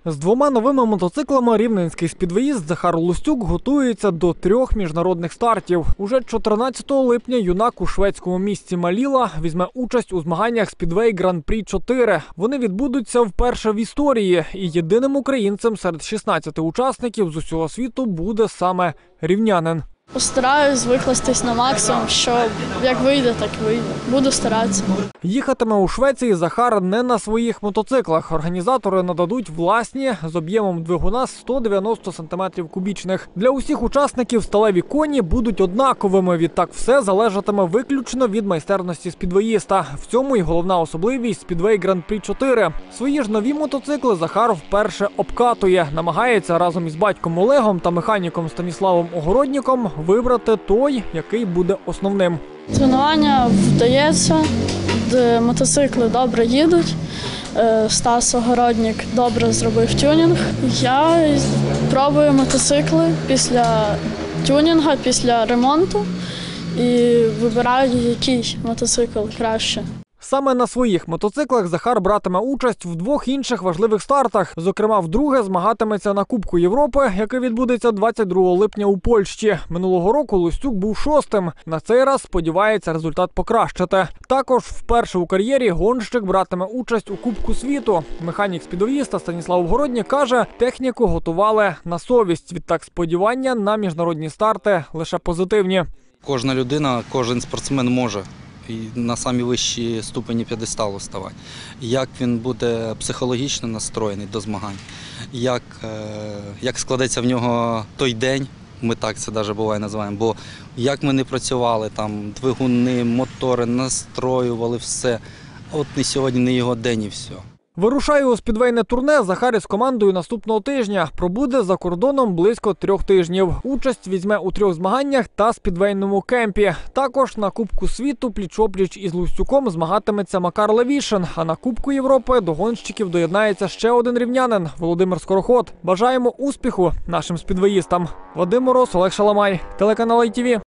З двома новими мотоциклами рівненський спідвеїст Захар Лустюк готується до 3 міжнародних стартів. Уже 14 липня юнак у шведському місті Маліла візьме участь у змаганнях Speedway Grand Prix 4. Вони відбудуться вперше в історії, і єдиним українцем серед 16 учасників з усього світу буде саме рівнянин. Постараюсь викластись на максимум, що як вийде, так вийде. Буду старатися. Їхатиме у Швеції Захар не на своїх мотоциклах. Організатори нададуть власні з об'ємом двигуна 190 см3. Для усіх учасників сталеві коні будуть однаковими. Відтак все залежатиме виключно від майстерності спідвеїста. В цьому й головна особливість Speedway Grand Prix 4. Свої ж нові мотоцикли Захар вперше обкатує. Намагається разом із батьком Олегом та механіком Станіславом Огородніком вибрати той, який буде основним. Тренування вдається, мотоцикли добре їдуть. Стас Огороднік добре зробив тюнінг. Я пробую мотоцикли після тюнінгу, після ремонту і вибираю, який мотоцикл краще. Саме на своїх мотоциклах Захар братиме участь в 2 інших важливих стартах. Зокрема, вдруге змагатиметься на Кубку Європи, який відбудеться 22 липня у Польщі. Минулого року Лустюк був 6-м. На цей раз сподівається результат покращити. Також вперше у кар'єрі гонщик братиме участь у Кубку світу. Механік спідвеїста Станіслав Огороднік каже, техніку готували на совість. Відтак сподівання на міжнародні старти лише позитивні. Кожна людина, кожен спортсмен може і на самі вищі ступені п'єдесталу ставати. Як він буде психологічно настроєний до змагань, як складеться в нього той день, ми так це навіть буває називаємо, бо як ми не працювали, там двигуни, мотори, настроювали все, от не сьогодні, не його день і все. Вирушає у спідвейне турне Захар із командою наступного тижня. Пробуде за кордоном близько 3 тижнів. Участь візьме у 3 змаганнях та спідвейному кемпі. Також на Кубку світу пліч-опліч із Лустюком змагатиметься Макар Левішин. А на Кубку Європи до гонщиків доєднається ще один рівнянин – Володимир Скороход. Бажаємо успіху нашим спідвеїстам. Вадим Мороз, Олег Шаламай, телеканал ITV.